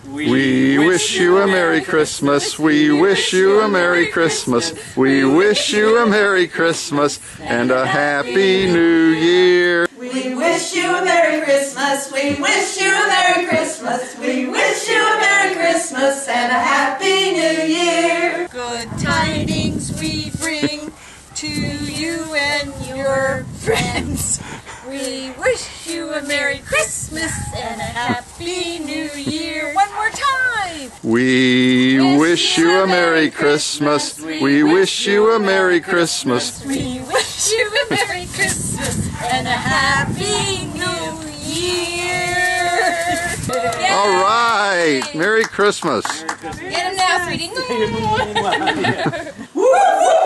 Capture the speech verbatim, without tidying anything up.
We wish you a Merry Christmas. We wish you a Merry Christmas. We wish you a Merry Christmas and a Happy New Year. We wish you a Merry Christmas. We wish you a Merry Christmas. We wish you a Merry Christmas and a Happy New Year. Good tidings we bring to you and your friends. We wish you a Merry Christmas and a Happy New Year. One more time. We wish you a Merry Christmas. We wish you a Merry Christmas. We wish you a Merry Christmas and a Happy New Year. All right. Merry Christmas. Get him now, sweetie. Woo!